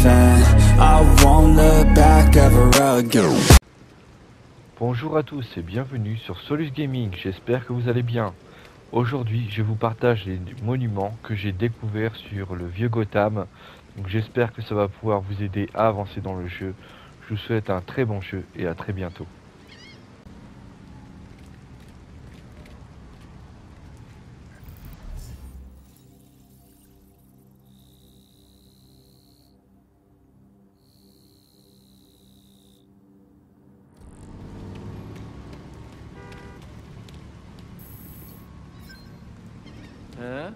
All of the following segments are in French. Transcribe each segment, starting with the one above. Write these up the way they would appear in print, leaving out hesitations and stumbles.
fan. I won't look back ever again. Bonjour à tous et bienvenue sur Solus Gaming, j'espère que vous allez bien. Aujourd'hui je vous partage les monuments que j'ai découverts sur le vieux Gotham. Donc j'espère que ça va pouvoir vous aider à avancer dans le jeu. Je vous souhaite un très bon jeu et à très bientôt. Hein?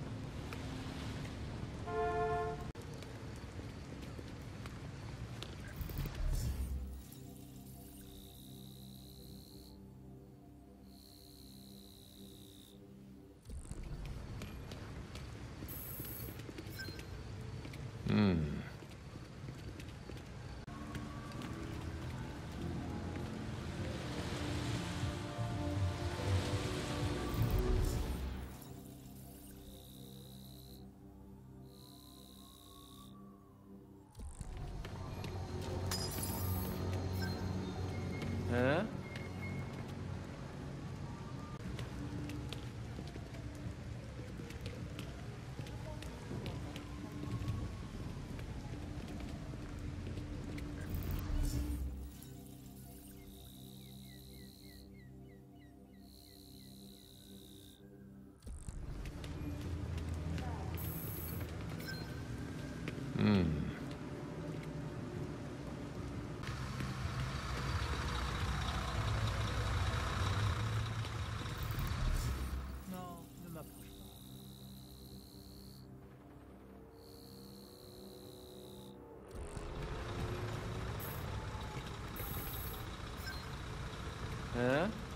Hein? Non, ne m'approche pas. Hein?